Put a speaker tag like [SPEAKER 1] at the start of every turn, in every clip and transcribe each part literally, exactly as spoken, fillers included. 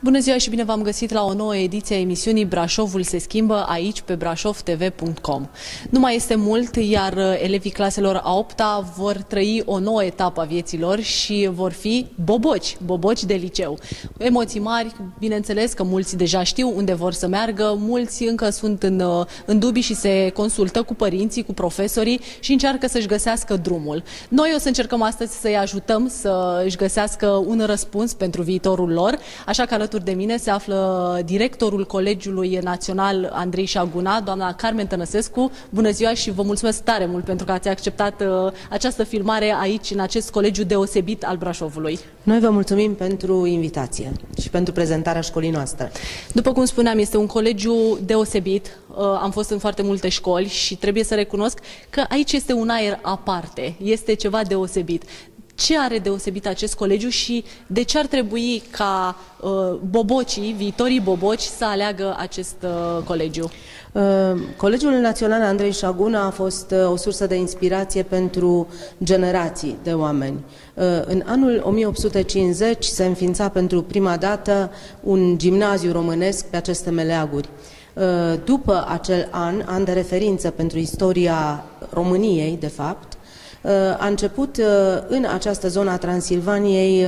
[SPEAKER 1] Bună ziua și bine v-am găsit la o nouă ediție a emisiunii Brașovul se schimbă aici pe brașov t v punct com. Nu mai este mult, iar elevii claselor a opta vor trăi o nouă etapă a vieții lor și vor fi boboci, boboci de liceu. Emoții mari, bineînțeles că mulți deja știu unde vor să meargă, mulți încă sunt în, în dubii și se consultă cu părinții, cu profesorii și încearcă să-și găsească drumul. Noi o să încercăm astăzi să-i ajutăm să își găsească un răspuns pentru viitorul lor, așa că alături de mine se află directorul Colegiului Național Andrei Șaguna, doamna Carmen Tănăsescu. Bună ziua și vă mulțumesc tare mult pentru că ați acceptat uh, această filmare aici, în acest colegiu deosebit al Brașovului.
[SPEAKER 2] Noi vă mulțumim pentru invitație și pentru prezentarea școlii noastre.
[SPEAKER 1] După cum spuneam, este un colegiu deosebit. Uh, am fost în foarte multe școli și trebuie să recunosc că aici este un aer aparte, este ceva deosebit. Ce are deosebit acest colegiu și de ce ar trebui ca uh, bobocii, viitorii boboci, să aleagă acest uh, colegiu?
[SPEAKER 2] Uh, Colegiul Național Andrei Șaguna a fost uh, o sursă de inspirație pentru generații de oameni. Uh, în anul o mie opt sute cincizeci se înființa pentru prima dată un gimnaziu românesc pe aceste meleaguri. Uh, după acel an, an de referință pentru istoria României, de fapt, a început în această zonă a Transilvaniei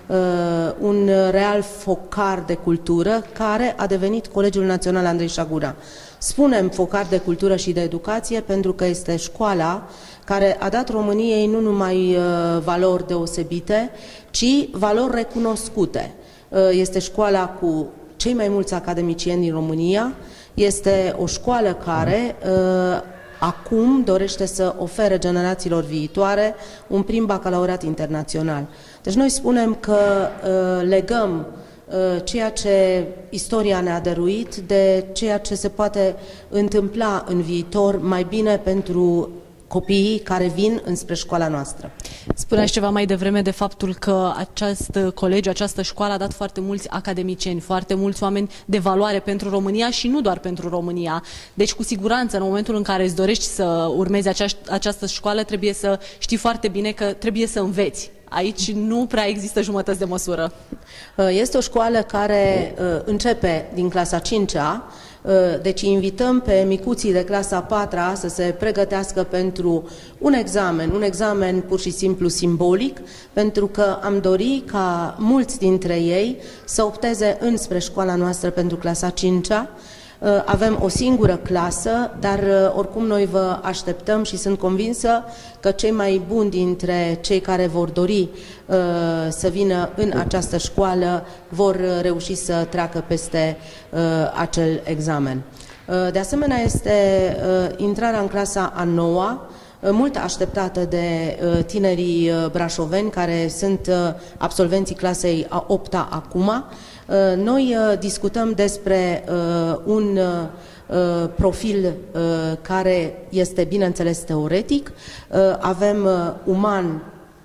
[SPEAKER 2] un real focar de cultură care a devenit Colegiul Național Andrei Șaguna. Spunem focar de cultură și de educație pentru că este școala care a dat României nu numai valori deosebite, ci valori recunoscute. Este școala cu cei mai mulți academicieni din România, este o școală care acum dorește să ofere generațiilor viitoare un prim bacalaureat internațional. Deci noi spunem că uh, legăm uh, ceea ce istoria ne-a dăruit de ceea ce se poate întâmpla în viitor mai bine pentru copiii care vin înspre școala noastră.
[SPEAKER 1] Spuneați ceva mai devreme de faptul că acest colegiu, această școală a dat foarte mulți academicieni, foarte mulți oameni de valoare pentru România și nu doar pentru România. Deci, cu siguranță, în momentul în care îți dorești să urmezi această școală, trebuie să știi foarte bine că trebuie să înveți. Aici nu prea există jumătăți de măsură.
[SPEAKER 2] Este o școală care începe din clasa a cincea, deci invităm pe micuții de clasa a patra să se pregătească pentru un examen, un examen pur și simplu simbolic, pentru că am dori ca mulți dintre ei să opteze înspre școala noastră pentru clasa a cincea. Avem o singură clasă, dar oricum noi vă așteptăm și sunt convinsă că cei mai buni dintre cei care vor dori uh, să vină în această școală vor reuși să treacă peste uh, acel examen. Uh, de asemenea, este uh, intrarea în clasa a noua, mult așteptată de uh, tinerii uh, brașoveni care sunt uh, absolvenții clasei a opta acum. Uh, noi uh, discutăm despre uh, un uh, profil uh, care este, bineînțeles, teoretic. Uh, avem uh, uman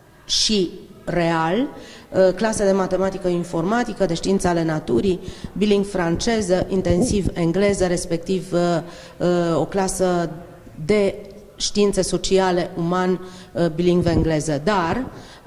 [SPEAKER 2] și real, uh, clase de matematică informatică, de științe ale naturii, biling franceză, intensiv engleză, respectiv uh, uh, o clasă de științe sociale, uman, bilingvă engleză. Dar,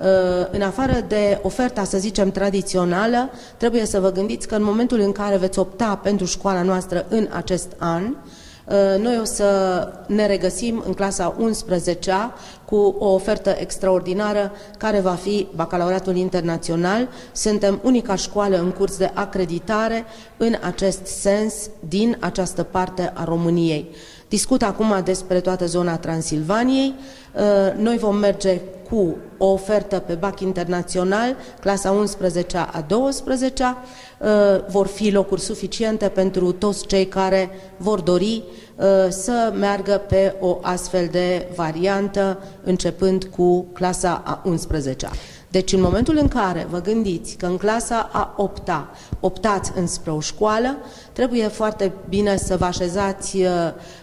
[SPEAKER 2] în afară de oferta, să zicem, tradițională, trebuie să vă gândiți că în momentul în care veți opta pentru școala noastră în acest an, noi o să ne regăsim în clasa a unsprezecea cu o ofertă extraordinară care va fi bacalaureatul internațional. Suntem unica școală în curs de acreditare în acest sens din această parte a României. Discut acum despre toată zona Transilvaniei. Noi vom merge cu o ofertă pe bac internațional, clasa a unsprezecea a douăsprezecea. Vor fi locuri suficiente pentru toți cei care vor dori să meargă pe o astfel de variantă, începând cu clasa a unsprezecea. Deci, în momentul în care vă gândiți că în clasa a opta optați înspre o școală, trebuie foarte bine să vă așezați uh,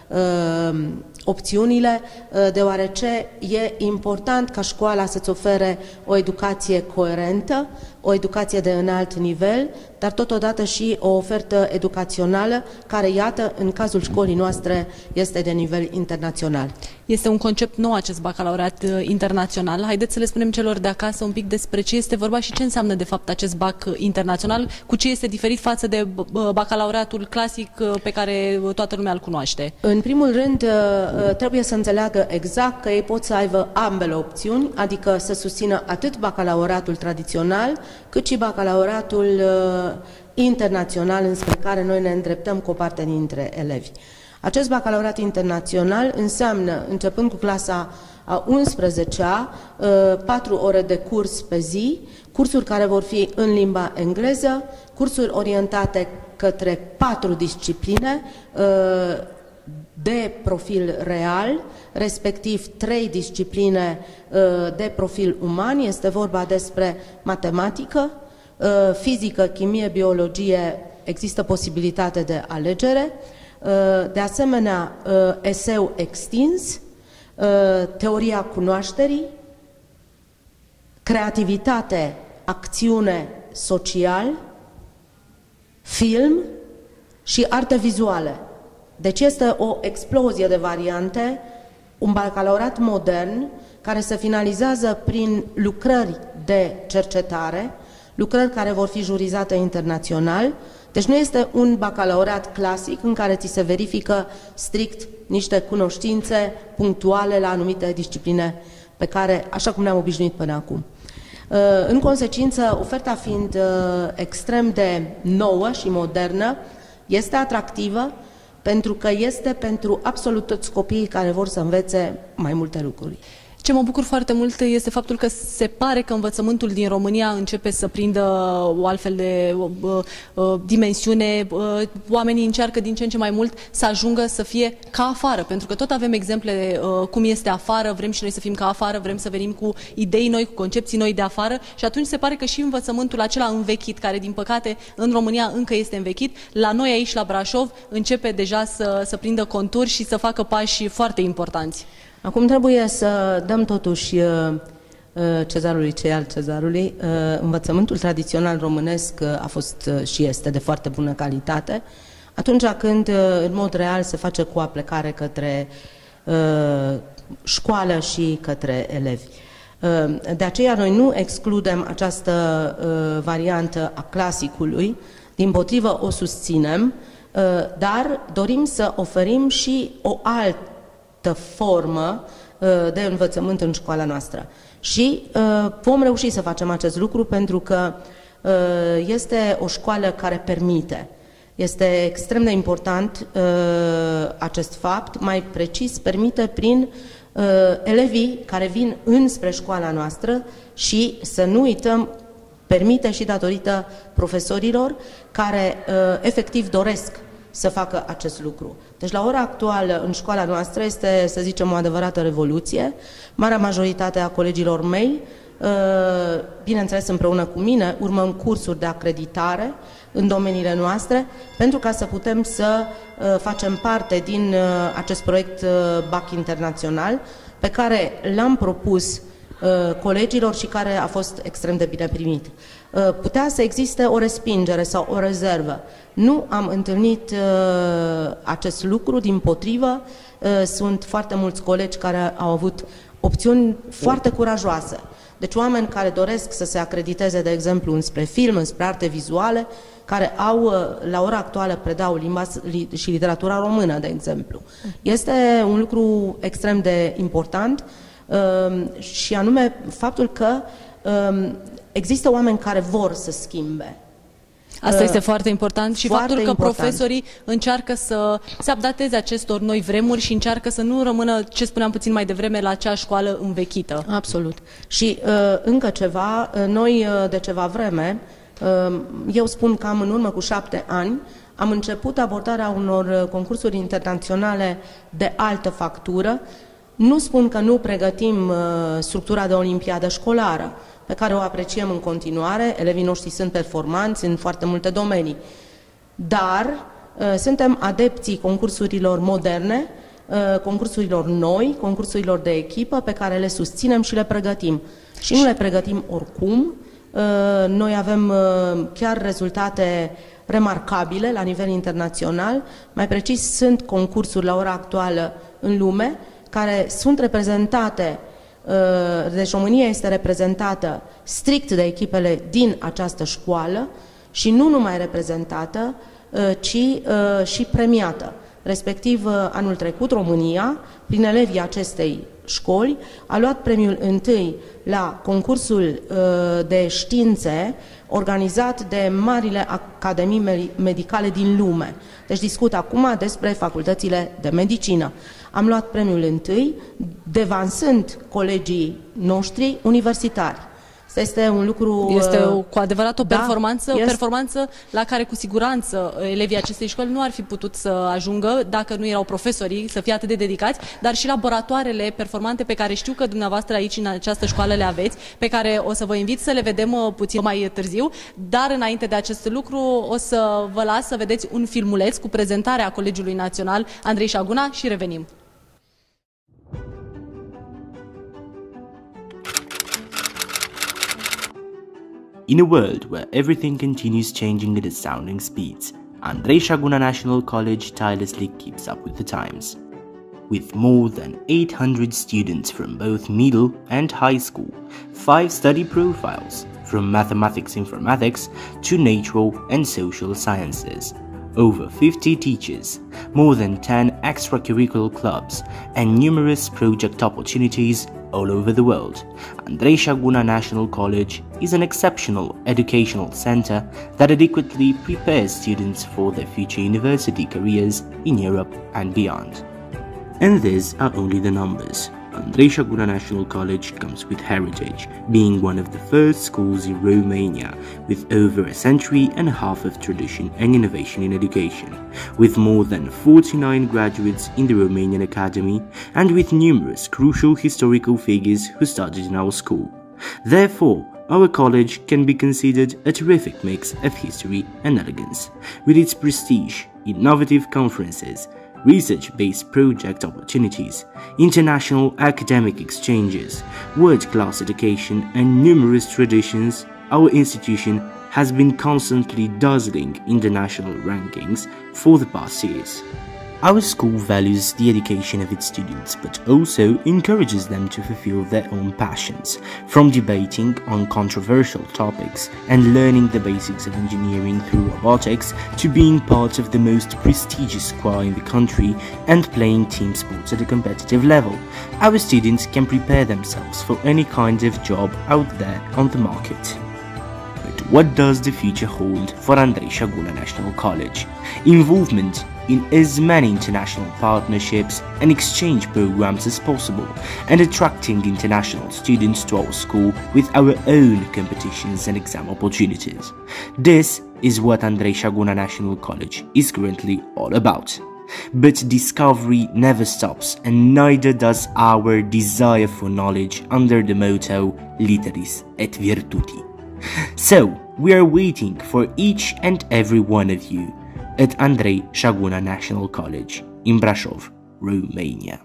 [SPEAKER 2] uh, opțiunile, uh, deoarece e important ca școala să-ți ofere o educație coerentă, o educație de înalt nivel, dar totodată și o ofertă educațională care, iată, în cazul școlii noastre, este de nivel internațional.
[SPEAKER 1] Este un concept nou acest bacalaureat internațional. Haideți să le spunem celor de acasă un pic despre ce este vorba și ce înseamnă de fapt acest bac internațional, cu ce este diferit față de bacalaureatul clasic pe care toată lumea îl cunoaște.
[SPEAKER 2] În primul rând, trebuie să înțeleagă exact că ei pot să aibă ambele opțiuni, adică să susțină atât bacalaureatul tradițional, cât și bacalaureatul internațional, înspre care noi ne îndreptăm cu o parte dintre elevi. Acest bacalaureat internațional înseamnă, începând cu clasa a unsprezecea, patru ore de curs pe zi, cursuri care vor fi în limba engleză, cursuri orientate către patru discipline de profil real, respectiv trei discipline de profil uman. Este vorba despre matematică, fizică, chimie, biologie, există posibilitate de alegere, de asemenea eseu extins, teoria cunoașterii, creativitate, acțiune, social, film și arte vizuale. Deci este o explozie de variante, un bacalaureat modern care se finalizează prin lucrări de cercetare, lucrări care vor fi jurizate internațional. Deci nu este un bacalaureat clasic în care ți se verifică strict niște cunoștințe punctuale la anumite discipline pe care, așa cum ne-am obișnuit până acum. În consecință, oferta fiind extrem de nouă și modernă, este atractivă pentru că este pentru absolut toți copiii care vor să învețe mai multe lucruri.
[SPEAKER 1] Ce mă bucur foarte mult este faptul că se pare că învățământul din România începe să prindă o altfel de uh, uh, dimensiune. Uh, oamenii încearcă din ce în ce mai mult să ajungă să fie ca afară, pentru că tot avem exemple uh, cum este afară, vrem și noi să fim ca afară, vrem să venim cu idei noi, cu concepții noi de afară și atunci se pare că și învățământul acela învechit, care din păcate în România încă este învechit, la noi aici la Brașov începe deja să, să prindă conturi și să facă pași foarte importanți.
[SPEAKER 2] Acum trebuie să dăm totuși cezarului ce al cezarului. Învățământul tradițional românesc a fost și este de foarte bună calitate atunci când în mod real se face cu aplecare către școală și către elevi. De aceea noi nu excludem această variantă a clasicului, dimpotrivă o susținem, dar dorim să oferim și o altă formă de învățământ în școala noastră. Și vom reuși să facem acest lucru pentru că este o școală care permite. Este extrem de important acest fapt, mai precis permite prin elevii care vin înspre școala noastră și, să nu uităm, permite și datorită profesorilor care efectiv doresc să facă acest lucru. Deci la ora actuală în școala noastră este, să zicem, o adevărată revoluție. Marea majoritate a colegilor mei, bineînțeles împreună cu mine, urmăm cursuri de acreditare în domeniile noastre pentru ca să putem să facem parte din acest proiect B A C internațional pe care l-am propus colegilor și care a fost extrem de bine primit. Putea să existe o respingere sau o rezervă. Nu am întâlnit acest lucru, dimpotrivă, sunt foarte mulți colegi care au avut opțiuni foarte curajoase. Deci oameni care doresc să se acrediteze, de exemplu, înspre film, înspre arte vizuale, care au, la ora actuală, predau limba și literatura română, de exemplu. Este un lucru extrem de important și anume faptul că există oameni care vor să schimbe.
[SPEAKER 1] Asta este foarte important și
[SPEAKER 2] foarte
[SPEAKER 1] faptul că
[SPEAKER 2] important.
[SPEAKER 1] profesorii încearcă să se updateze acestor noi vremuri și încearcă să nu rămână, ce spuneam puțin mai devreme, la acea școală învechită.
[SPEAKER 2] Absolut. Și uh, încă ceva, noi uh, de ceva vreme, uh, eu spun că am în urmă cu șapte ani, am început abordarea unor concursuri internaționale de altă factură. Nu spun că nu pregătim uh, structura de olimpiadă școlară, pe care o apreciem în continuare, elevii noștri sunt performanți în foarte multe domenii. Dar uh, suntem adepții concursurilor moderne, uh, concursurilor noi, concursurilor de echipă, pe care le susținem și le pregătim. Și nu le pregătim oricum, uh, Noi avem chiar rezultate remarcabile la nivel internațional. Mai precis, sunt concursuri la ora actuală în lume care sunt reprezentate, deci România este reprezentată strict de echipele din această școală și nu numai reprezentată, ci și premiată. Respectiv, anul trecut, România, prin elevii acestei școli, a luat premiul întâi la concursul de științe organizat de marile academii medicale din lume. Deci discut acum despre facultățile de medicină. Am luat premiul întâi, devansând colegii noștri universitari. Este un lucru...
[SPEAKER 1] Este o, cu adevărat o
[SPEAKER 2] da,
[SPEAKER 1] performanță,
[SPEAKER 2] este...
[SPEAKER 1] o performanță la care cu siguranță elevii acestei școli nu ar fi putut să ajungă dacă nu erau profesorii să fie atât de dedicați, dar și laboratoarele performante pe care știu că dumneavoastră aici în această școală le aveți, pe care o să vă invit să le vedem puțin mai târziu, dar înainte de acest lucru o să vă las să vedeți un filmuleț cu prezentarea Colegiului Național Andrei Șaguna și revenim.
[SPEAKER 3] In a world where everything continues changing at astounding speeds, Andrei Șaguna National College tirelessly keeps up with the times. With more than eight hundred students from both middle and high school, five study profiles, from mathematics informatics to natural and social sciences, over fifty teachers, more than ten extracurricular clubs, and numerous project opportunities all over the world, Andrei Șaguna National College is an exceptional educational center that adequately prepares students for their future university careers in Europe and beyond. And these are only the numbers. Andrei Șaguna National College comes with heritage, being one of the first schools in Romania, with over a century and a half of tradition and innovation in education, with more than forty-nine graduates in the Romanian Academy, and with numerous crucial historical figures who studied in our school. Therefore, our college can be considered a terrific mix of history and elegance, with its prestige, innovative conferences, research-based project opportunities, international academic exchanges, world-class education, and numerous traditions. Our institution has been constantly dazzling in the national rankings for the past years. Our school values the education of its students, but also encourages them to fulfill their own passions, from debating on controversial topics and learning the basics of engineering through robotics to being part of the most prestigious squad in the country and playing team sports at a competitive level. Our students can prepare themselves for any kind of job out there on the market. But what does the future hold for Andrei Șaguna National College? Involvement in as many international partnerships and exchange programs as possible, and attracting international students to our school with our own competitions and exam opportunities. This is what Andrei Șaguna National College is currently all about. But discovery never stops, and neither does our desire for knowledge under the motto Literis et Virtuti. So, we are waiting for each and every one of you at Andrei Șaguna National College in Brașov, Romania.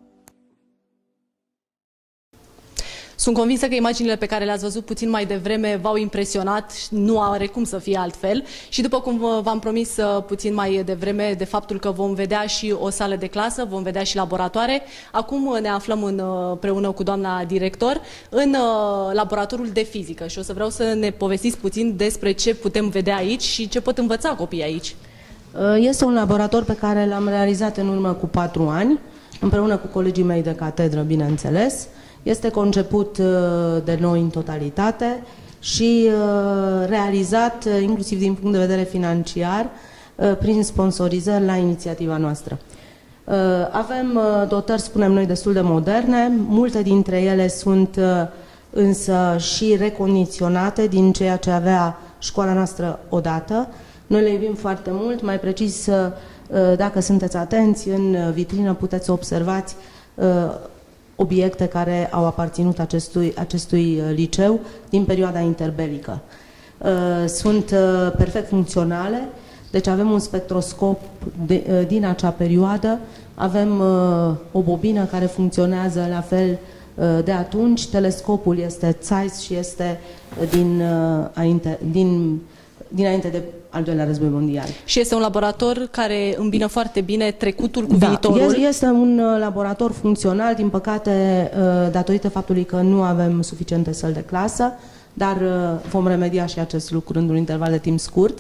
[SPEAKER 1] Sunt convinsă că imaginile pe care le-ați văzut puțin mai devreme v-au impresionat, nu are cum să fie altfel. Și după cum v-am promis puțin mai devreme de faptul că vom vedea și o sală de clasă, vom vedea și laboratoare, acum ne aflăm împreună cu doamna director în laboratorul de fizică și o să vreau să ne povestiți puțin despre ce putem vedea aici și ce pot învăța copiii aici.
[SPEAKER 2] Este un laborator pe care l-am realizat în urmă cu patru ani, împreună cu colegii mei de catedră, bineînțeles. Este conceput de noi în totalitate și realizat inclusiv din punct de vedere financiar prin sponsorizări la inițiativa noastră. Avem dotări, spunem noi, destul de moderne, multe dintre ele sunt însă și recondiționate din ceea ce avea școala noastră odată. Noi le iubim foarte mult, mai precis, dacă sunteți atenți, în vitrină puteți observați obiecte care au aparținut acestui, acestui liceu din perioada interbelică. Sunt perfect funcționale, deci avem un spectroscop de, din acea perioadă, avem o bobină care funcționează la fel de atunci. Telescopul este Zeiss și este din, din, dinainte de al doilea război mondial.
[SPEAKER 1] Și este un laborator care îmbină foarte bine trecutul cu
[SPEAKER 2] da,
[SPEAKER 1] viitorul.
[SPEAKER 2] Este un laborator funcțional, din păcate, datorită faptului că nu avem suficiente săli de clasă, dar vom remedia și acest lucru într-un interval de timp scurt.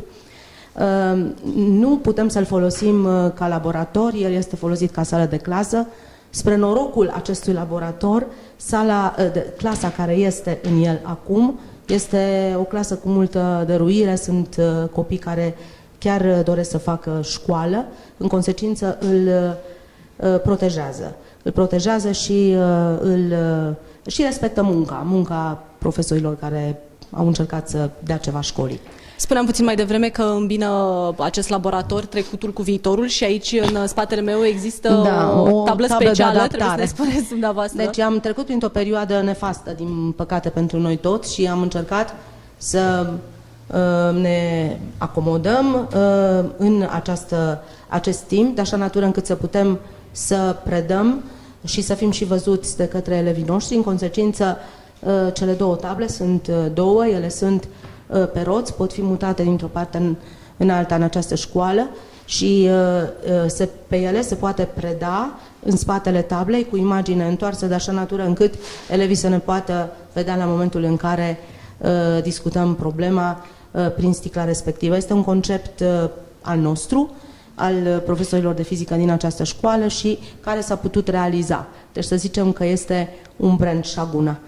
[SPEAKER 2] Nu putem să-l folosim ca laborator, el este folosit ca sală de clasă. Spre norocul acestui laborator, sala, de, clasa care este în el acum este o clasă cu multă dăruire, sunt copii care chiar doresc să facă școală, în consecință îl protejează. Îl protejează și, îl, și respectă munca, munca profesorilor care au încercat să dea ceva școlii.
[SPEAKER 1] Spuneam puțin mai devreme că îmbină acest laborator trecutul cu viitorul și aici în spatele meu există da, o, o tablă specială, trebuie să ne spuneți dumneavoastră.
[SPEAKER 2] Deci am trecut printr-o perioadă nefastă, din păcate pentru noi toți, și am încercat să uh, ne acomodăm uh, în această, acest timp, de așa natură încât să putem să predăm și să fim și văzuți de către elevii noștri. În consecință, uh, cele două table sunt uh, două, ele sunt pe roți, pot fi mutate dintr-o parte în, în alta în această școală și uh, se, pe ele se poate preda în spatele tablei cu imagine întoarsă de așa natură încât elevii să ne poată vedea la momentul în care uh, discutăm problema uh, prin sticla respectivă. Este un concept uh, al nostru, al profesorilor de fizică din această școală și care s-a putut realiza. Deci să zicem că este un brand Shaguna.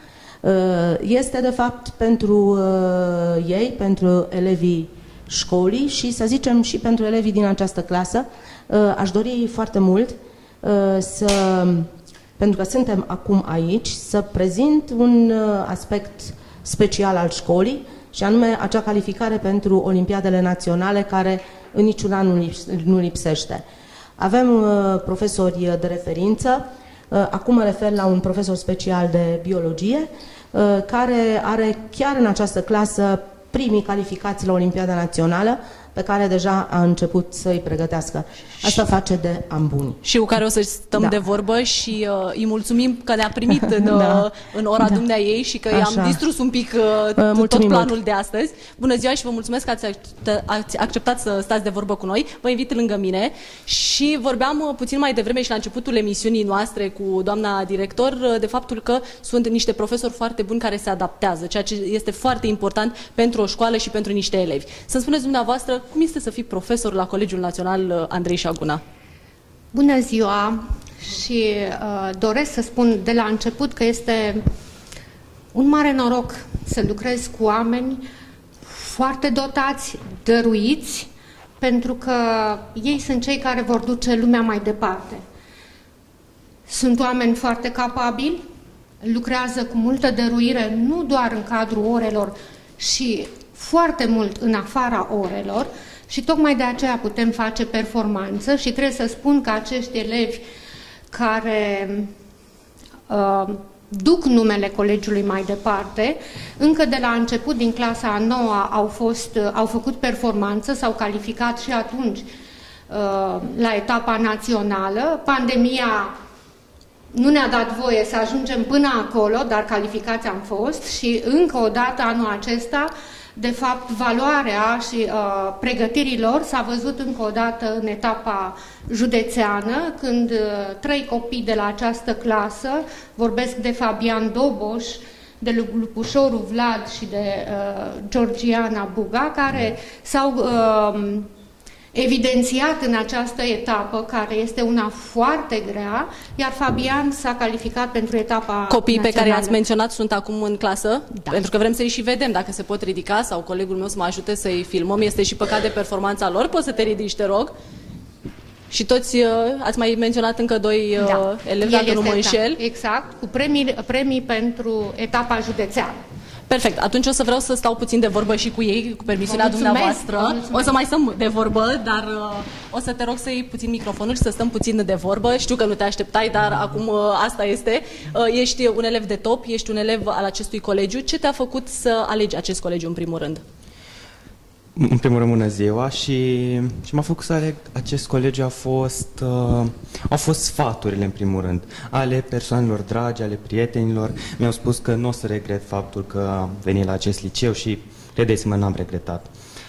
[SPEAKER 2] Este de fapt pentru ei, pentru elevii școlii și să zicem și pentru elevii din această clasă. Aș dori foarte mult să, pentru că suntem acum aici, să prezint un aspect special al școlii și anume acea calificare pentru Olimpiadele Naționale care în niciun an nu lipsește. Avem profesori de referință. Acum mă refer la un profesor special de biologie, care are chiar în această clasă primii calificați la Olimpiada Națională, pe care deja a început să-i pregătească. Asta face de ani buni.
[SPEAKER 1] Și cu care o să stăm da. de vorbă și uh, îi mulțumim că ne-a primit în, da. uh, în ora da. dumnea ei și că i-am distrus un pic uh, tot planul mult. de astăzi. Bună ziua și vă mulțumesc că ați, ați acceptat să stați de vorbă cu noi. Vă invit lângă mine și vorbeam uh, puțin mai devreme și la începutul emisiunii noastre cu doamna director uh, de faptul că sunt niște profesori foarte buni care se adaptează, ceea ce este foarte important pentru o școală și pentru niște elevi. Să-mi spuneți dumneavoastră, cum este să fii profesor la Colegiul Național Andrei Shaguna?
[SPEAKER 4] Bună ziua și uh, doresc să spun de la început că este un mare noroc să lucrez cu oameni foarte dotați, dăruiți, pentru că ei sunt cei care vor duce lumea mai departe. Sunt oameni foarte capabili, lucrează cu multă dăruire, nu doar în cadrul orelor, și foarte mult în afara orelor și tocmai de aceea putem face performanță și trebuie să spun că acești elevi care uh, duc numele colegiului mai departe, încă de la început din clasa a noua au, fost, uh, au făcut performanță, s-au calificat și atunci uh, la etapa națională. Pandemia nu ne-a dat voie să ajungem până acolo, dar calificați am fost și încă o dată anul acesta, de fapt, valoarea și uh, pregătirilor s-a văzut încă o dată în etapa județeană, când uh, trei copii de la această clasă, vorbesc de Fabian Doboș, de Lupușorul Vlad și de uh, Georgiana Buga, care s-au uh, evidențiat în această etapă, care este una foarte grea, iar Fabian s-a calificat pentru etapa
[SPEAKER 1] Copiii
[SPEAKER 4] națională.
[SPEAKER 1] pe care ați menționat sunt acum în clasă?
[SPEAKER 4] Da.
[SPEAKER 1] Pentru că vrem să-i și vedem, dacă se pot ridica, sau colegul meu să mă ajute să-i filmăm. Este și păcat de performanța lor. Poți să te ridici, te rog? Și toți, uh, ați mai menționat încă doi uh,
[SPEAKER 4] da.
[SPEAKER 1] elevi, dacă nu mă înșel.
[SPEAKER 4] Exact, cu premii, premii pentru etapa județeană.
[SPEAKER 1] Perfect. Atunci o să vreau să stau puțin de vorbă și cu ei, cu permisiunea dumneavoastră. O să mai stăm de vorbă, dar uh, o să te rog să iei puțin microfonul și să stăm puțin de vorbă. Știu că nu te așteptai, dar acum uh, asta este. Uh, ești un elev de top, ești un elev al acestui colegiu. Ce te-a făcut să alegi acest colegiu în primul rând?
[SPEAKER 5] În primul rând, bună ziua, și ce m-a făcut să aleg acest colegiu a fost, uh, au fost sfaturile, în primul rând, ale persoanelor dragi, ale prietenilor. Mi-au spus că nu o să regret faptul că am venit la acest liceu și, credeți-mă, n-am regretat.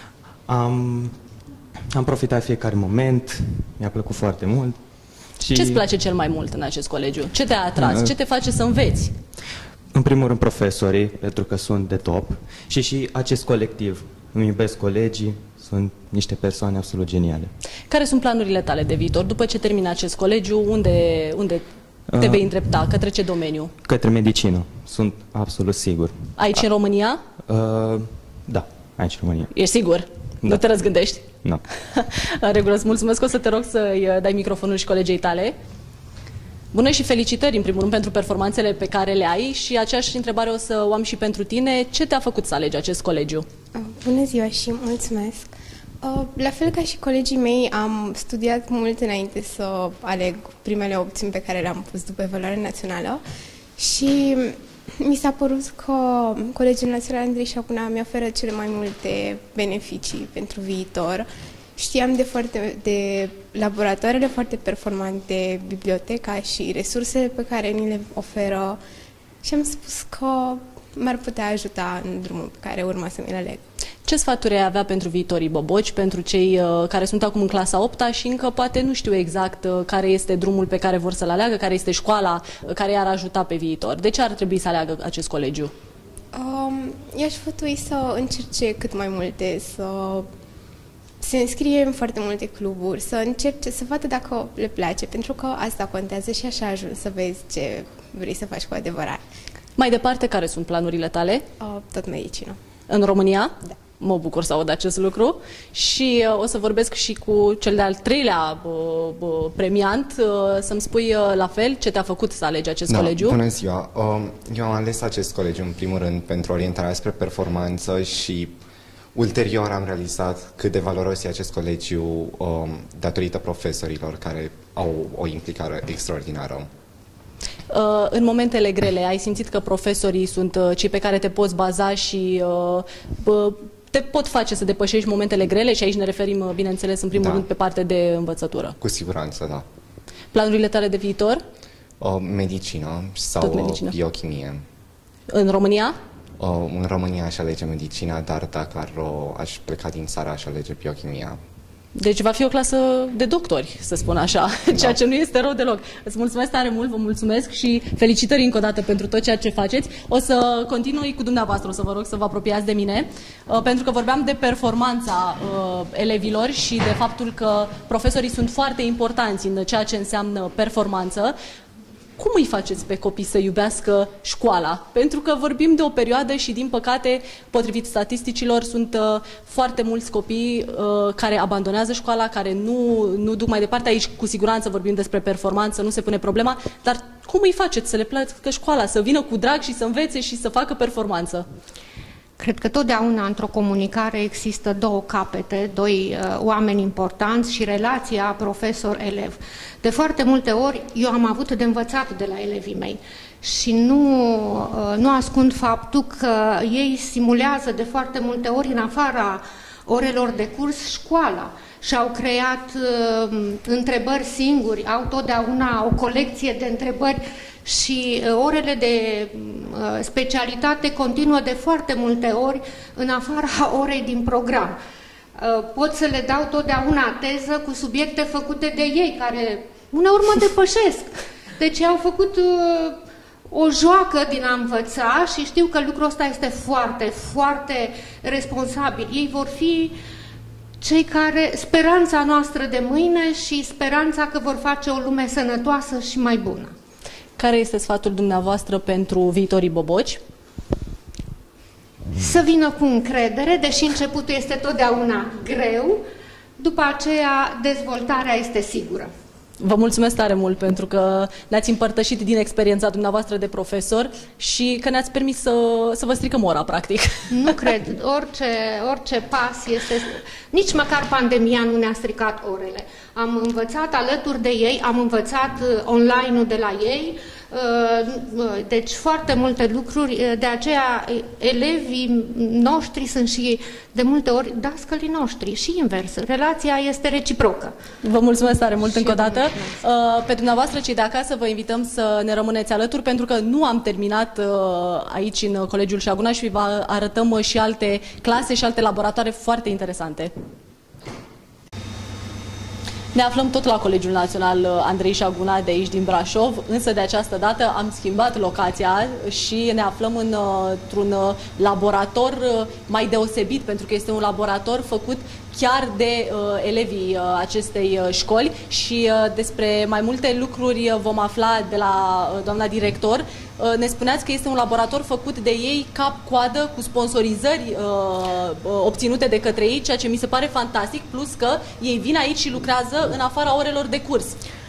[SPEAKER 5] Am, am profitat fiecare moment, mi-a plăcut foarte mult. Și...
[SPEAKER 1] Ce-ți place cel mai mult în acest colegiu? Ce te-a atras? Ce te face să înveți?
[SPEAKER 5] În primul rând, profesorii, pentru că sunt de top, și și acest colectiv. Îmi iubesc colegii, sunt niște persoane absolut geniale.
[SPEAKER 1] Care sunt planurile tale de viitor? După ce termini acest colegiu, unde, unde te vei îndrepta? Către ce domeniu? Către
[SPEAKER 5] medicină, sunt absolut sigur.
[SPEAKER 1] Aici, în România?
[SPEAKER 5] Uh, da, aici, în România.
[SPEAKER 1] Ești sigur? Da. Nu te răzgândești?
[SPEAKER 5] Nu.
[SPEAKER 1] În regulă, îți mulțumesc, o să te rog să-i dai microfonul și colegei tale. Bună și felicitări, în primul rând, pentru performanțele pe care le ai și aceeași întrebare o să o am și pentru tine. Ce te-a făcut să alegi acest colegiu?
[SPEAKER 6] Bună ziua și mulțumesc! La fel ca și colegii mei, am studiat mult înainte să aleg primele opțiuni pe care le-am pus după evaluarea națională și mi s-a părut că Colegiul Național Andrei Șaguna mi oferă cele mai multe beneficii pentru viitor. Știam de, foarte, de laboratoarele foarte performante, biblioteca și resursele pe care ni le oferă și am spus că m-ar putea ajuta în drumul pe care urma să mi-l aleg.
[SPEAKER 1] Ce sfaturi ai avea pentru viitorii boboci, pentru cei uh, care sunt acum în clasa a opta și încă poate nu știu exact uh, care este drumul pe care vor să-l aleagă, care este școala uh, care i-ar ajuta pe viitor? De ce ar trebui să aleagă acest colegiu?
[SPEAKER 6] Um, i-aș sfătui să încerce cât mai multe, să se înscrie în foarte multe cluburi, să încerce să vadă dacă le place, pentru că asta contează și așa ajungi să vezi ce vrei să faci cu adevărat.
[SPEAKER 1] Mai departe, care sunt planurile tale?
[SPEAKER 6] Uh, tot medicină.
[SPEAKER 1] În România?
[SPEAKER 6] Da.
[SPEAKER 1] Mă bucur să aud acest lucru și uh, o să vorbesc și cu cel de-al treilea uh, uh, premiant, uh, să-mi spui uh, la fel ce te-a făcut să alegi acest
[SPEAKER 7] da,
[SPEAKER 1] colegiu.
[SPEAKER 7] Bună ziua! Uh, eu am ales acest colegiu în primul rând pentru orientarea spre performanță și ulterior am realizat cât de valoros e acest colegiu um, datorită profesorilor care au o implicare extraordinară.
[SPEAKER 1] Uh, în momentele grele, ai simțit că profesorii sunt uh, cei pe care te poți baza și uh, te pot face să depășești momentele grele și aici ne referim, bineînțeles, în primul
[SPEAKER 7] da.
[SPEAKER 1] rând pe partea de învățătură.
[SPEAKER 7] Cu siguranță, da.
[SPEAKER 1] Planurile tale de viitor?
[SPEAKER 7] Uh, medicină sau medicină. Biochimie.
[SPEAKER 1] În România?
[SPEAKER 7] Uh, în România aș alege medicina, dar dacă ar, uh, aș pleca din țară, aș alege biochimia.
[SPEAKER 1] Deci va fi o clasă de doctori, să spun așa, da. Ceea ce nu este rău deloc. Îți mulțumesc tare mult, vă mulțumesc și felicitări încă o dată pentru tot ceea ce faceți. O să continui cu dumneavoastră, o să vă rog să vă apropiați de mine, pentru că vorbeam de performanța elevilor și de faptul că profesorii sunt foarte importanți în ceea ce înseamnă performanță. Cum îi faceți pe copii să iubească școala? Pentru că vorbim de o perioadă și, din păcate, potrivit statisticilor, sunt uh, foarte mulți copii uh, care abandonează școala, care nu, nu duc mai departe. Aici, cu siguranță, vorbim despre performanță, nu se pune problema, dar cum îi faceți să le placă școala, să vină cu drag și să învețe și să facă performanță?
[SPEAKER 4] Cred că totdeauna într-o comunicare există două capete, doi uh, oameni importanți și relația profesor-elev. De foarte multe ori eu am avut de învățat de la elevii mei și nu, uh, nu ascund faptul că ei simulează de foarte multe ori în afara orelor de curs școala și au creat uh, întrebări singuri, au totdeauna o colecție de întrebări și uh, orele de uh, specialitate continuă de foarte multe ori în afara orei din program. Uh, pot să le dau totdeauna teză cu subiecte făcute de ei, care uneori mă depășesc. Deci au făcut uh, o joacă din a învăța și știu că lucrul ăsta este foarte, foarte responsabil. Ei vor fi cei care, speranța noastră de mâine și speranța că vor face o lume sănătoasă și mai bună.
[SPEAKER 1] Care este sfatul dumneavoastră pentru viitorii boboci?
[SPEAKER 4] Să vină cu încredere, deși începutul este totdeauna greu, după aceea dezvoltarea este sigură.
[SPEAKER 1] Vă mulțumesc tare mult pentru că ne-ați împărtășit din experiența dumneavoastră de profesor și că ne-ați permis să, să vă stricăm ora, practic.
[SPEAKER 4] Nu cred. Orice, orice pas este... Nici măcar pandemia nu ne-a stricat orele. Am învățat alături de ei, am învățat online-ul de la ei, Deci foarte multe lucruri, de aceea elevii noștri sunt și de multe ori dascălii noștri și invers. Relația este reciprocă.
[SPEAKER 1] Vă mulțumesc tare mult
[SPEAKER 4] și
[SPEAKER 1] încă o dată. Pe dumneavoastră, cei de acasă, vă invităm să ne rămâneți alături, pentru că nu am terminat aici în Colegiul Șaguna și vă arătăm și alte clase și alte laboratoare foarte interesante. Ne aflăm tot la Colegiul Național Andrei Șaguna de aici din Brașov, însă de această dată am schimbat locația și ne aflăm într-un laborator mai deosebit, pentru că este un laborator făcut chiar de uh, elevii uh, acestei uh, școli și uh, despre mai multe lucruri vom afla de la uh, doamna director. Uh, ne spuneați că este un laborator făcut de ei cap-coadă, cu sponsorizări uh, uh, obținute de către ei, ceea ce mi se pare fantastic, plus că ei vin aici și lucrează în afara orelor de curs.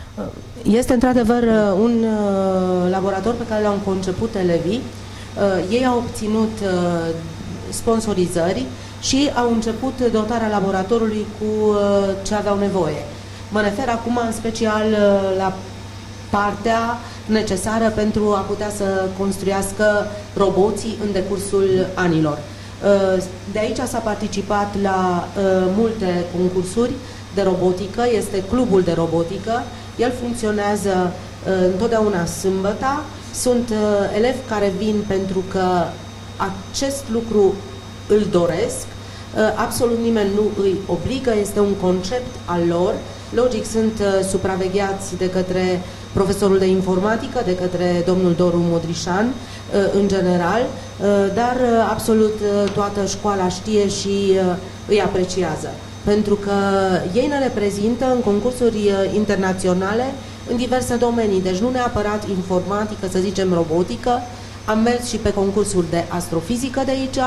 [SPEAKER 2] Este într-adevăr un uh, laborator pe care l-au conceput elevii. Uh, ei au obținut uh, sponsorizări și au început dotarea laboratorului cu uh, ce aveau nevoie. Mă refer acum în special uh, la partea necesară pentru a putea să construiască roboții în decursul anilor. Uh, de aici s-a participat la uh, multe concursuri de robotică, este clubul de robotică, el funcționează uh, întotdeauna sâmbăta, sunt uh, elevi care vin pentru că acest lucru îl doresc, absolut nimeni nu îi obligă, este un concept al lor. Logic, sunt supravegheați de către profesorul de informatică, de către domnul Doru Modrișan, în general, dar absolut toată școala știe și îi apreciază. Pentru că ei ne reprezintă în concursuri internaționale în diverse domenii, deci nu neapărat informatică, să zicem robotică, am mers și pe concursuri de astrofizică de aici,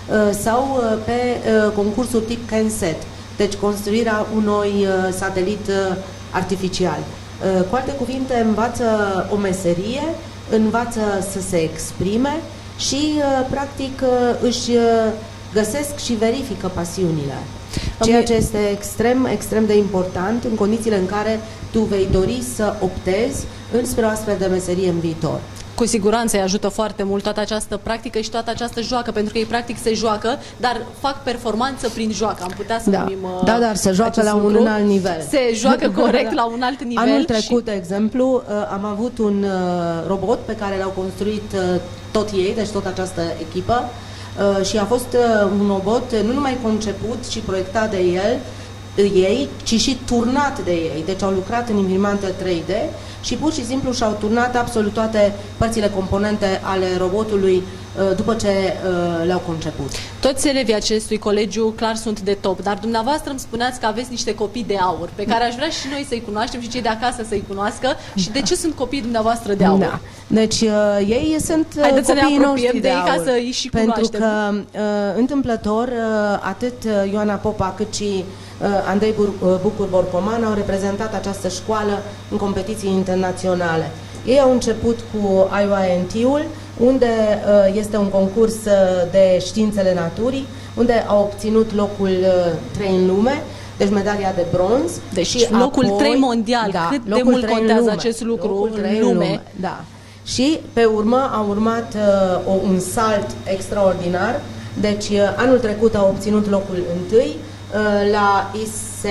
[SPEAKER 2] sau pe concursul tip CanSat, deci construirea unui satelit artificial. Cu alte cuvinte, învață o meserie, învață să se exprime și, practic, își găsesc și verifică pasiunile. Ceea ce este extrem, extrem de important în condițiile în care tu vei dori să optezi înspre o astfel de meserie în viitor.
[SPEAKER 1] Cu siguranță îi ajută foarte mult toată această practică și toată această joacă, pentru că ei practic se joacă, dar fac performanță prin joacă. Am putea să
[SPEAKER 2] da.
[SPEAKER 1] numim uh,
[SPEAKER 2] Da, dar se joacă la un alt nivel.
[SPEAKER 1] Se joacă corect la un alt nivel.
[SPEAKER 2] Anul trecut,
[SPEAKER 1] și...
[SPEAKER 2] de exemplu, am avut un robot pe care l-au construit tot ei, deci tot această echipă, și a fost un robot nu numai conceput și proiectat de el, ei, ci și turnat de ei. Deci au lucrat în imprimantă trei D și pur și simplu și-au turnat absolut toate părțile componente ale robotului după ce le-au conceput.
[SPEAKER 1] Toți elevii acestui colegiu clar sunt de top, dar dumneavoastră îmi spuneați că aveți niște copii de aur, pe care aș vrea și noi să-i cunoaștem și cei de acasă să-i cunoască. Și de ce sunt copiii dumneavoastră de aur? Da.
[SPEAKER 2] Deci uh, ei sunt uh,
[SPEAKER 1] Haideți
[SPEAKER 2] copiii
[SPEAKER 1] să ne
[SPEAKER 2] noștri de,
[SPEAKER 1] de ei
[SPEAKER 2] aur,
[SPEAKER 1] ca să-i și
[SPEAKER 2] pentru
[SPEAKER 1] cunoaștem.
[SPEAKER 2] că uh, întâmplător uh, atât Ioana Popa cât și uh, Andrei Bucur Borcoman au reprezentat această școală în competiții internaționale. Ei au început cu I Y N T-ul, unde uh, este un concurs uh, de științele naturii, unde au obținut locul uh, trei în lume, deci medalia de bronz.
[SPEAKER 1] Deci și locul
[SPEAKER 2] apoi,
[SPEAKER 1] trei mondial,
[SPEAKER 2] da,
[SPEAKER 1] cât de mult contează
[SPEAKER 2] lume,
[SPEAKER 1] acest lucru în
[SPEAKER 2] lume.
[SPEAKER 1] lume.
[SPEAKER 2] Da. Și pe urmă a urmat uh, o, un salt extraordinar, deci uh, anul trecut au obținut locul întâi uh, la I S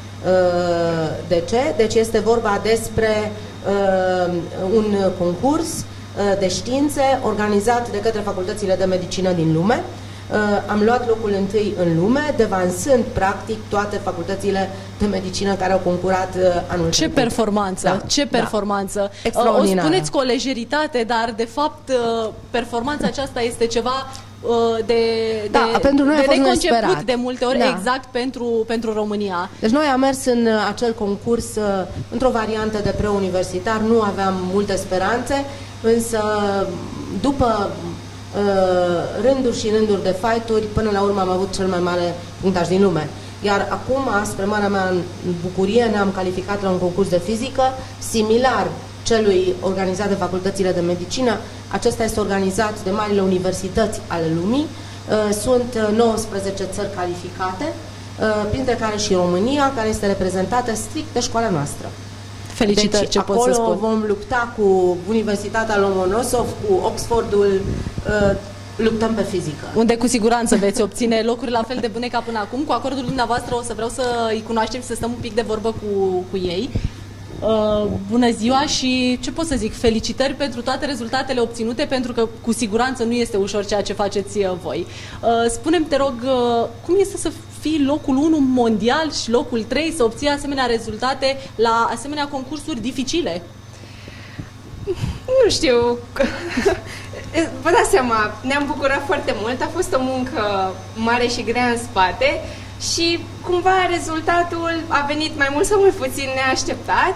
[SPEAKER 2] D C, deci este vorba despre uh, un concurs de științe organizat de către facultățile de medicină din lume. Am luat locul întâi în lume, devansând practic toate facultățile de medicină care au concurat anul
[SPEAKER 1] Ce
[SPEAKER 2] trecut.
[SPEAKER 1] performanță,
[SPEAKER 2] da,
[SPEAKER 1] ce performanță.
[SPEAKER 2] Da. Extraordinară.
[SPEAKER 1] O spuneți cu o lejeritate, dar de fapt performanța aceasta este ceva de,
[SPEAKER 2] da,
[SPEAKER 1] de,
[SPEAKER 2] pentru noi
[SPEAKER 1] de,
[SPEAKER 2] a fost
[SPEAKER 1] de conceput
[SPEAKER 2] nesperat.
[SPEAKER 1] de multe ori,
[SPEAKER 2] da.
[SPEAKER 1] exact pentru, pentru România.
[SPEAKER 2] Deci noi am mers în acel concurs într-o variantă de preuniversitar, nu aveam multe speranțe, însă după uh, rânduri și rânduri de fight-uri, până la urmă am avut cel mai mare punctaj din lume. Iar acum, spre marea mea bucurie, ne-am calificat la un concurs de fizică similar celui organizat de facultățile de medicină. Acesta este organizat de marile universități ale lumii. Sunt nouăsprezece țări calificate, printre care și România, care este reprezentată strict de școala noastră.
[SPEAKER 1] Felicitări,
[SPEAKER 2] deci,
[SPEAKER 1] ce pot
[SPEAKER 2] acolo
[SPEAKER 1] să spun.
[SPEAKER 2] vom lupta cu Universitatea Lomonosov, cu Oxfordul, uh, luptăm pe fizică.
[SPEAKER 1] Unde cu siguranță veți obține locuri la fel de bune ca până acum. Cu acordul dumneavoastră o să vreau să îi cunoaștem și să stăm un pic de vorbă cu, cu ei. Uh, bună ziua și ce pot să zic, felicitări pentru toate rezultatele obținute, pentru că cu siguranță nu este ușor ceea ce faceți uh, voi. Uh, spune-mi, te rog, uh, cum este să fii locul unu mondial și locul trei, să obții asemenea rezultate la asemenea concursuri dificile?
[SPEAKER 6] Nu știu, vă dați seama, ne-am bucurat foarte mult, a fost o muncă mare și grea în spate și cumva rezultatul a venit mai mult sau mai puțin neașteptat.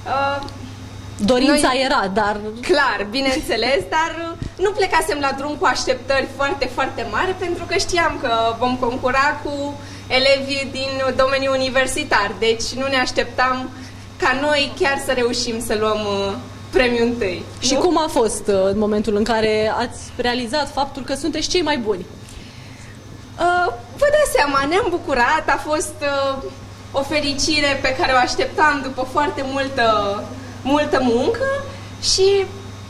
[SPEAKER 1] Dorința
[SPEAKER 6] Noi,
[SPEAKER 1] era, dar...
[SPEAKER 6] Clar, bineînțeles, dar nu plecasem la drum cu așteptări foarte, foarte mari, pentru că știam că vom concura cu elevi din domeniul universitar, deci nu ne așteptam ca noi chiar să reușim să luăm premiul întâi.
[SPEAKER 1] Și nu? Cum a fost în momentul în care ați realizat faptul că sunteți cei mai buni?
[SPEAKER 6] Uh, vă dați seama, ne-am bucurat, a fost uh, o fericire pe care o așteptam după foarte multă, multă muncă și,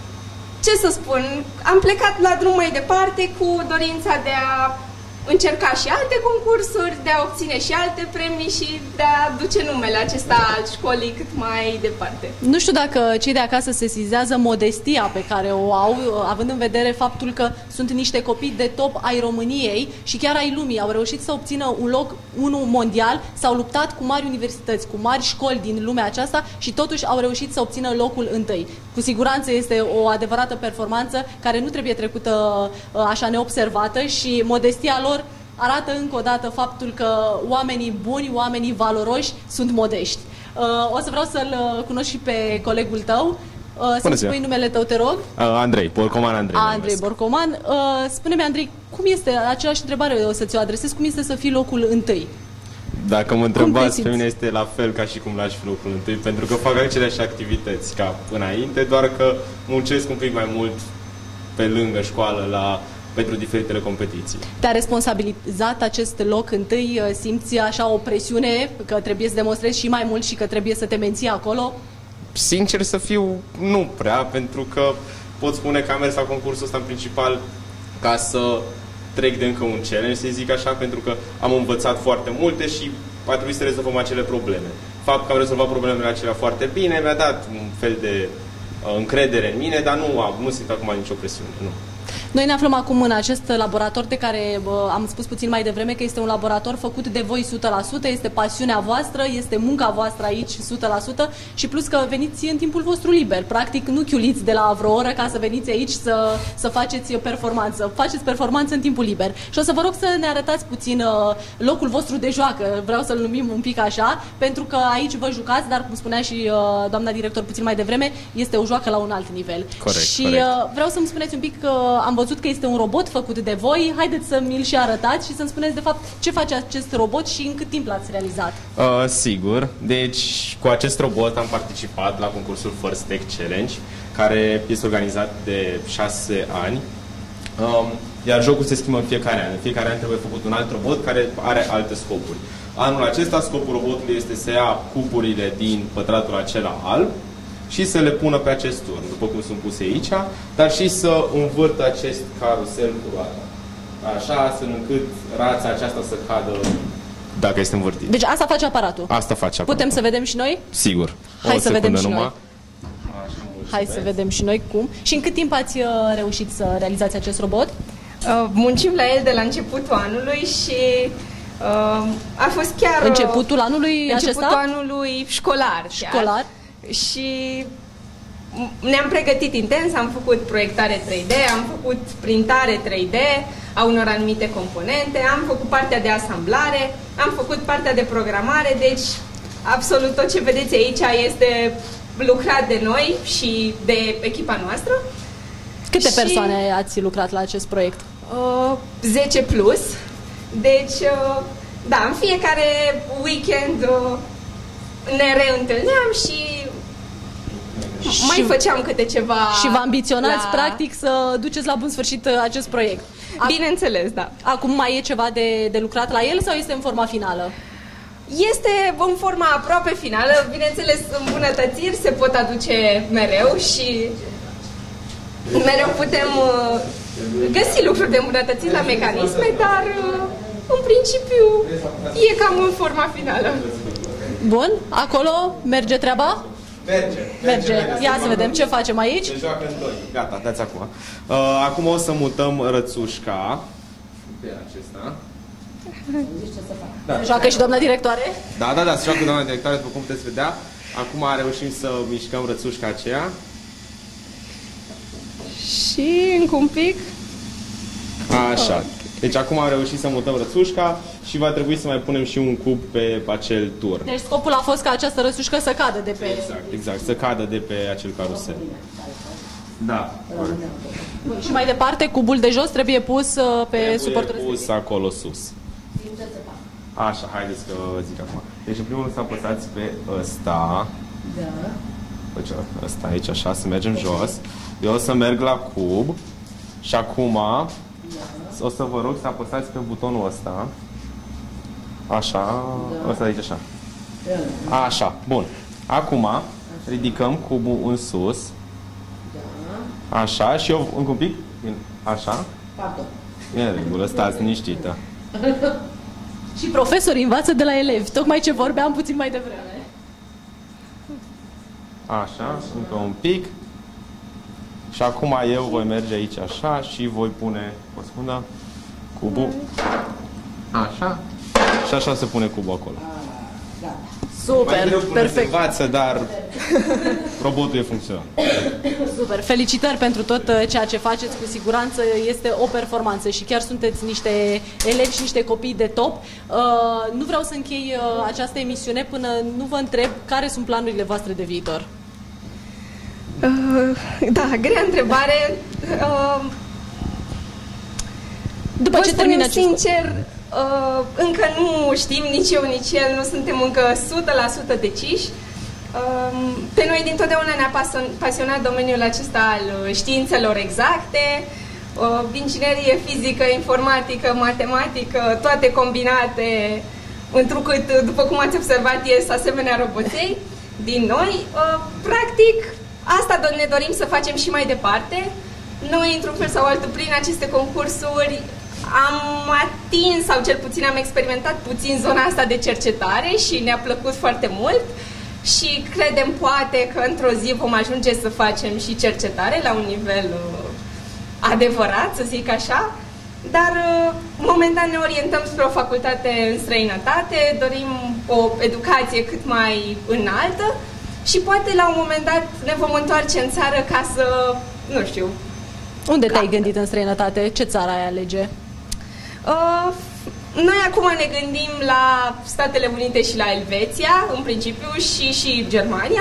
[SPEAKER 6] ce să spun, am plecat la drum mai departe cu dorința de a încerca și alte concursuri, de a obține și alte premii și de a duce numele acesta al școlii cât mai departe.
[SPEAKER 1] Nu știu dacă cei de acasă sesizează modestia pe care o au, având în vedere faptul că sunt niște copii de top ai României și chiar ai lumii. Au reușit să obțină un loc unu mondial, s-au luptat cu mari universități, cu mari școli din lumea aceasta și totuși au reușit să obțină locul întâi. Cu siguranță este o adevărată performanță care nu trebuie trecută așa neobservată și modestia lor arată încă o dată faptul că oamenii buni, oamenii valoroși sunt modești. Uh, o să vreau să-l cunosc și pe colegul tău. Uh, să-mi spui numele tău, te rog.
[SPEAKER 8] Uh, Andrei, Borcoman Andrei.
[SPEAKER 1] Andrei Borcoman. Uh, Spune-mi, Andrei, cum este, aceeași întrebare o să ți-o adresez, cum este să fii locul întâi?
[SPEAKER 8] Dacă mă întrebați, pe mine este la fel ca și cum l-aș fi locul întâi, pentru că fac aceleași activități ca înainte, doar că muncesc un pic mai mult pe lângă școală la... pentru diferitele competiții.
[SPEAKER 1] Te-a responsabilizat acest loc întâi? Simți așa o presiune că trebuie să demonstrezi și mai mult și că trebuie să te menții acolo?
[SPEAKER 8] Sincer să fiu, nu prea, pentru că pot spune că am mers la concursul ăsta în principal ca să trec de încă un challenge, să zic așa, pentru că am învățat foarte multe și a trebuit să rezolvăm acele probleme. Faptul că am rezolvat problemele acelea foarte bine mi-a dat un fel de uh, încredere în mine, dar nu, am, nu simt acum nicio presiune, nu.
[SPEAKER 1] Noi ne aflăm acum în acest laborator de care bă, am spus puțin mai devreme că este un laborator făcut de voi o sută la sută, este pasiunea voastră, este munca voastră aici o sută la sută și plus că veniți în timpul vostru liber. Practic nu chiuliți de la vreo oră ca să veniți aici să, să faceți performanță. Faceți performanță în timpul liber. Și o să vă rog să ne arătați puțin uh, locul vostru de joacă, vreau să-l numim un pic așa, pentru că aici vă jucați, dar cum spunea și uh, doamna director puțin mai devreme, este o joacă la un alt nivel.
[SPEAKER 8] Corect,
[SPEAKER 1] și
[SPEAKER 8] corect.
[SPEAKER 1] Uh, vreau să-mi spuneți un pic că am văzut că este un robot făcut de voi. Haideți să mi-l și arătați și să-mi spuneți de fapt ce face acest robot și în cât timp l-ați realizat.
[SPEAKER 8] Uh, sigur. Deci, cu acest robot am participat la concursul First Tech Challenge, care este organizat de șase ani. Um, iar jocul se schimbă în fiecare an. În fiecare an trebuie făcut un alt robot care are alte scopuri. Anul acesta, scopul robotului este să ia cuburile din pătratul acela alb și să le pună pe acest turn, după cum sunt puse aici, dar și să învârtă acest carusel cu roata. Așa, astfel încât rața aceasta să cadă dacă este învârtit.
[SPEAKER 1] Deci asta face aparatul.
[SPEAKER 8] Asta face aparatul.
[SPEAKER 1] Putem să vedem și noi?
[SPEAKER 8] Sigur.
[SPEAKER 1] Hai
[SPEAKER 8] o
[SPEAKER 1] să vedem și
[SPEAKER 8] numai.
[SPEAKER 1] noi. Hai să vedem și noi cum. Și în cât timp ați reușit să realizați acest robot?
[SPEAKER 6] Uh, muncim la el de la începutul anului și uh, a fost chiar...
[SPEAKER 1] Începutul anului
[SPEAKER 6] începutul
[SPEAKER 1] acesta?
[SPEAKER 6] anului școlar.
[SPEAKER 1] Școlar.
[SPEAKER 6] Chiar. Și ne-am pregătit intens, am făcut proiectare trei D, am făcut printare trei D a unor anumite componente, am făcut partea de asamblare, am făcut partea de programare, deci absolut tot ce vedeți aici este lucrat de noi și de echipa noastră.
[SPEAKER 1] Câte
[SPEAKER 6] și,
[SPEAKER 1] persoane ați lucrat la acest proiect?
[SPEAKER 6] Uh, zece plus. Deci, uh, da, în fiecare weekend uh, ne reîntâlneam și mai
[SPEAKER 1] și,
[SPEAKER 6] făceam câte ceva.
[SPEAKER 1] Și vă ambiționați,
[SPEAKER 6] la...
[SPEAKER 1] practic, să duceți la bun sfârșit acest proiect.
[SPEAKER 6] Bineînțeles, da.
[SPEAKER 1] Acum mai e ceva de, de lucrat la el sau este în forma finală?
[SPEAKER 9] este în forma aproape finală. Bineînțeles, îmbunătățiri se pot aduce mereu și mereu putem găsi lucruri de îmbunătățiri la mecanisme, dar în principiu e cam în forma finală.
[SPEAKER 1] Bun, acolo merge treaba?
[SPEAKER 8] Merge.
[SPEAKER 1] Merge. Ia să vedem ce facem aici.
[SPEAKER 8] Se joacă în doi. Gata, dați acum. Uh, acum o să mutăm rățușca pe acesta.
[SPEAKER 1] Da. Joacă și doamna directoare?
[SPEAKER 8] Da, da, da, se joacă doamna directoare, după cum puteți vedea. Acum reușim să mișcăm rățușca aceea.
[SPEAKER 9] Și încă un pic.
[SPEAKER 8] Așa. Deci acum am reușit să mutăm rățușca și va trebui să mai punem și un cub pe acel turn.
[SPEAKER 1] Deci scopul a fost ca această rățușcă să cadă de pe...
[SPEAKER 8] Exact, exact, să cadă de pe acel carusel. Da, corect.
[SPEAKER 1] Și mai departe, cubul de jos trebuie pus pe
[SPEAKER 8] trebuie
[SPEAKER 1] suportul
[SPEAKER 8] pus
[SPEAKER 1] respectiv.
[SPEAKER 8] acolo sus. Așa, haideți că zic acum. Deci în primul rând să apăsați pe ăsta. Da. Deci ăsta aici, așa, să mergem jos. Eu o să merg la cub și acum da. O să vă rog să apăsați pe butonul ăsta. Așa, da. Ăsta de aici, așa. Da. Așa, bun. Acum așa. Ridicăm cubul în sus. Da. Așa, și eu încă un pic. Așa. Pardon. E în regulă, stați liniștită.
[SPEAKER 1] Și profesorii învață de la elevi, tocmai ce vorbeam puțin mai devreme.
[SPEAKER 8] Așa, încă un pic. Și acum eu voi merge aici așa și voi pune, o secundă, cubul. Așa. Și așa se pune cubul acolo.
[SPEAKER 1] Super, perfect.
[SPEAKER 8] Învață, dar robotul e funcțional.
[SPEAKER 1] Super, felicitări pentru tot ceea ce faceți, cu siguranță este o performanță și chiar sunteți niște elevi și niște copii de top. Uh, nu vreau să închei uh, această emisiune până nu vă întreb care sunt planurile voastre de viitor.
[SPEAKER 9] Uh, da, grea întrebare. Uh,
[SPEAKER 1] După ce termină acest
[SPEAKER 9] sincer, uh, încă nu știm, nici eu, nici el, nu suntem încă o sută la sută deciși. Uh, pe noi dintotdeauna ne-a pasionat domeniul acesta al științelor exacte, uh, inginerie, fizică, informatică, matematică, toate combinate, întrucât, după cum ați observat, ies asemenea roboței din noi. Uh, practic, asta ne dorim să facem și mai departe. Noi, într-un fel sau altul, prin aceste concursuri, am atins, sau cel puțin am experimentat puțin zona asta de cercetare și ne-a plăcut foarte mult și credem poate că într-o zi vom ajunge să facem și cercetare la un nivel uh, adevărat, să zic așa, dar uh, momentan ne orientăm spre o facultate în străinătate, dorim o educație cât mai înaltă și poate la un moment dat ne vom întoarce în țară ca să, nu știu...
[SPEAKER 1] Unde te-ai gândit în străinătate? Ce țară ai alege?
[SPEAKER 9] Uh, noi acum ne gândim la Statele Unite și la Elveția, în principiu, și, și Germania,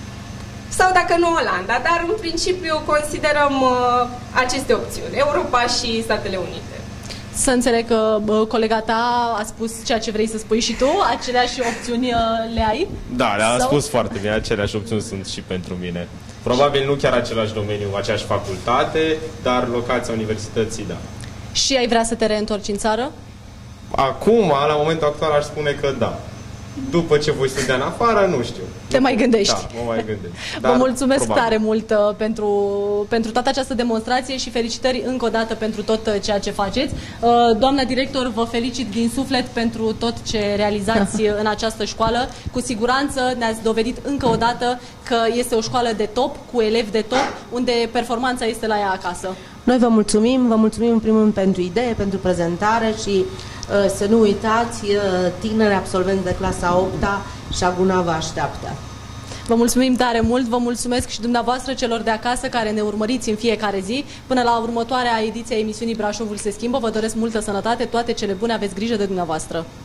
[SPEAKER 9] sau dacă nu Olanda, dar în principiu considerăm uh, aceste opțiuni, Europa și Statele Unite.
[SPEAKER 1] Să înțeleg că bă, colega ta a spus ceea ce vrei să spui și tu, aceleași opțiuni uh, le ai?
[SPEAKER 8] Da, le-a
[SPEAKER 1] sau...
[SPEAKER 8] spus foarte bine, aceleași opțiuni sunt și pentru mine. Probabil nu chiar același domeniu, aceeași facultate, dar locația universității, da.
[SPEAKER 1] Și ai vrea să te reîntorci în țară?
[SPEAKER 8] Acum, la momentul actual, aș spune că da. După ce voi studia în afară, nu știu.
[SPEAKER 1] Te mai gândești.
[SPEAKER 8] Da, mă mai gândesc.
[SPEAKER 1] Dar, vă mulțumesc
[SPEAKER 8] probabil.
[SPEAKER 1] tare mult uh, pentru, pentru toată această demonstrație și felicitări încă o dată pentru tot uh, ceea ce faceți. Uh, doamna director, vă felicit din suflet pentru tot ce realizați în această școală. Cu siguranță ne-ați dovedit încă o dată că este o școală de top, cu elevi de top, unde performanța este la ea acasă.
[SPEAKER 2] Noi vă mulțumim, vă mulțumim în primul rând pentru idee, pentru prezentare și uh, să nu uitați, uh, tineri absolvenți de clasa a opta, Șaguna vă așteaptă.
[SPEAKER 1] Vă mulțumim tare mult, vă mulțumesc și dumneavoastră celor de acasă care ne urmăriți în fiecare zi. Până la următoarea ediție a emisiunii Brașovul se schimbă, vă doresc multă sănătate, toate cele bune, aveți grijă de dumneavoastră.